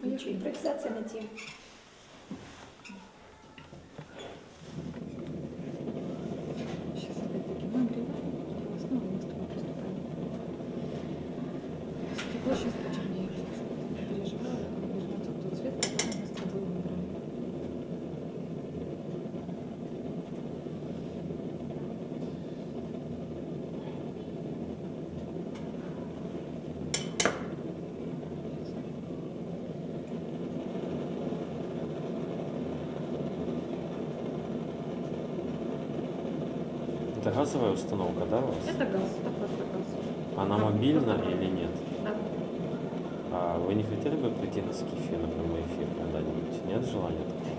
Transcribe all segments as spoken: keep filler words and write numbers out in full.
Ничего, импровизация на тему. Сейчас опять-таки мы обреваем, и снова мы с тобой приступаем. Стекло сейчас потемнеет. Не переживаю, вернется тот цвет, который мы с тобой выбрали. Это газовая установка, да, у вас? Это газ, это просто газ. Она Да, мобильна просто или нет? Да. А вы не хотели бы прийти на Скифе на прямой эфир когда-нибудь? Нет желания такого?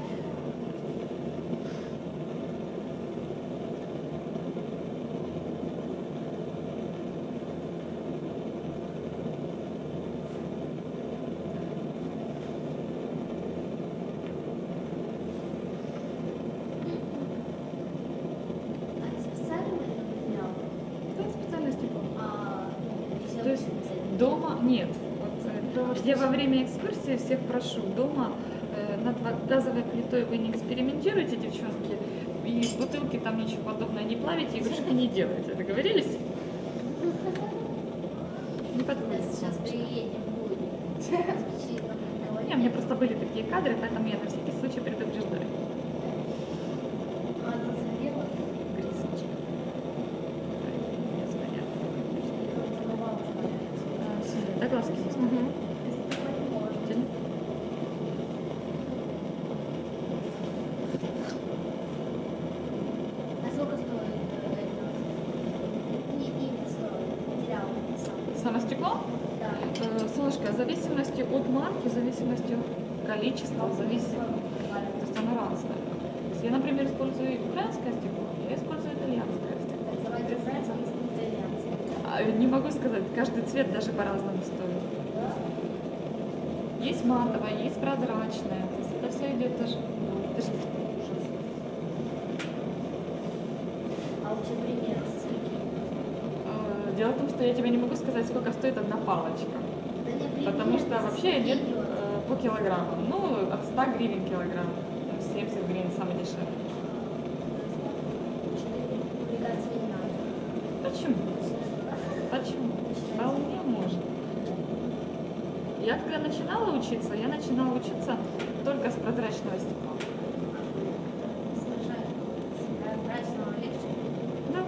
Да, специально стекло. То есть А, дома нет. Вот, э, я во время экскурсии всех прошу, дома э, над ва- газовой плитой вы не экспериментируйте, девчонки, и бутылки там ничего подобного не плавите, игрушки не делайте. Договорились? Не подходит. Сейчас приедем, будет. Не, у меня просто были такие кадры, поэтому я на всякий случай предупреждаю. Она забила. Грисочка. Без понятия. А, синяя, да, глазки? Угу. Тянь. А сколько стоит это? Не, не стоит. Потеряла. Само стекло? Да. Э, Солнышко, в зависимости от марки, в зависимости от количества, в зависимости, то есть оно разное. То есть я, например, использую украинское стекло, я использую итальянское стекло. Давайте украинский и итальянский. А, не могу сказать, каждый цвет даже по-разному стоит. Да? Есть матовое, есть прозрачное. То есть это все идет даже. даже ужас. А вообще примерно со скольки? Э, Дело в том, что я тебе не могу сказать, сколько стоит одна палочка. Да не примерно, Потому что со вообще скольки идет идет? э, по килограмму. Ну, от ста гривен килограмм. семьдесят гривен самый дешевый. Публикации не надо. Почему? Почему? Вполне может. Я когда начинала учиться, я начинала учиться только с прозрачного стекла. Совершенно. Прозрачного легче. Да.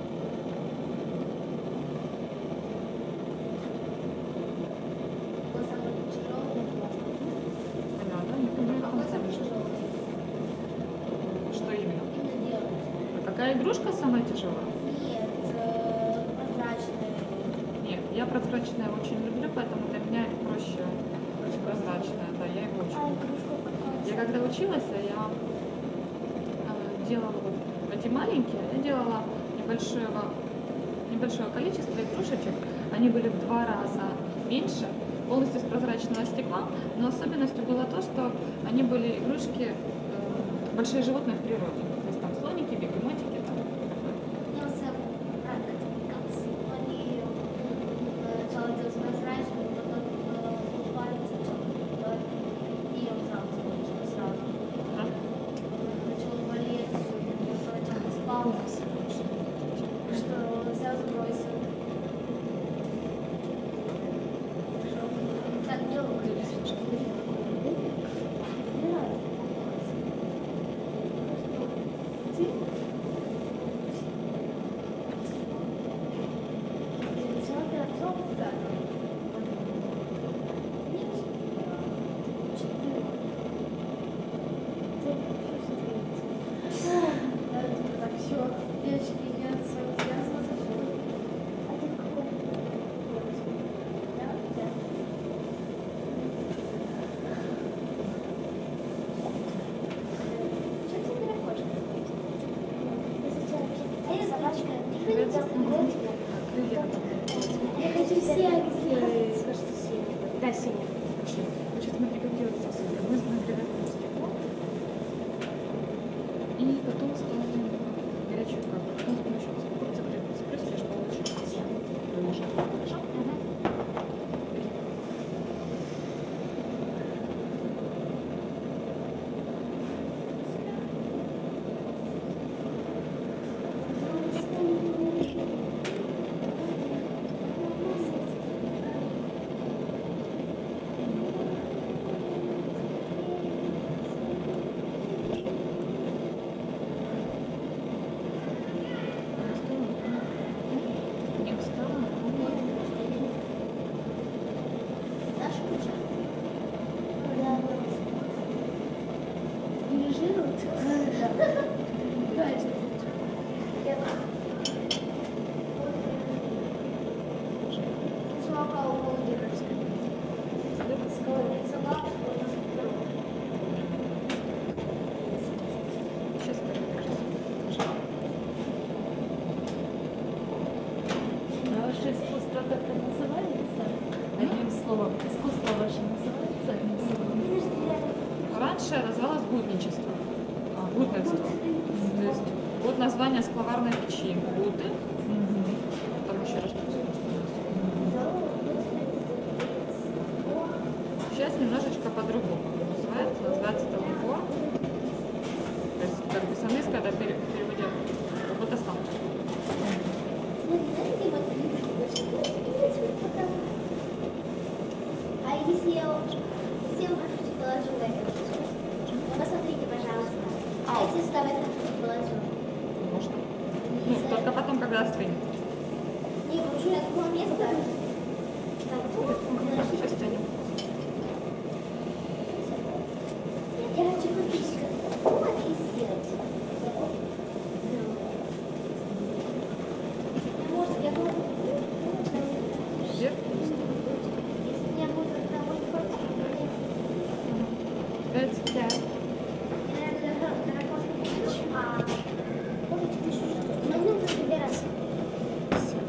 Какой самый тяжелый пласт? Понятно, не понимаю, Какой как самый это. тяжелый? Что именно? Именно делать. А какая игрушка самая тяжелая? Нет, э, прозрачный. Нет, я прозрачное очень люблю, поэтому для меня это проще, проще прозрачное. Да, я его очень люблю. Я когда училась, я э, делала вот эти маленькие, я делала небольшого, небольшое количество игрушечек. Они были в два раза меньше, полностью из прозрачного стекла, но особенностью было то, что они были игрушки, э, большие животные в природе. То есть там слоники, бегемотики, там такое. Ну, це правда, как они сначала делать прозрачным, потом палец и он сразу закончил, сразу. Да. Начал болеть, начал спал, что сразу бросил. Так делал, конечно. Так, все, девочки, я связываться все. А ты в каком? Да? Да. Что ты не хочешь? А я собачка. Я хочу серый сделать. Кажется, синий. Да, синий. Значит, смотри, как делается сахар. Мы нагреваем стекло и потом ставим горячую каплю. Потом с помощью курца спрыскиваешь получше. Хорошо? раньше называлось будничество. А, будненство. То есть вот название скловарной печи. Буты. Там еще раз. Сейчас немножечко по-другому называется. Называется это лукор. То есть как бы с английского это пере- в переводе работа с лампой. А если я, если я уже положу в это? Ну, посмотрите, пожалуйста. А А. если сюда в это положу? Можно. Ну, только потом, когда остынет. Не, уже я такое место. Так, Сейчас тянем. я хочу купить вот и сделать. Я, может, я могу... Вверх. Если я буду домой ходить, Пять. Пять. мне нужно собираться. Все.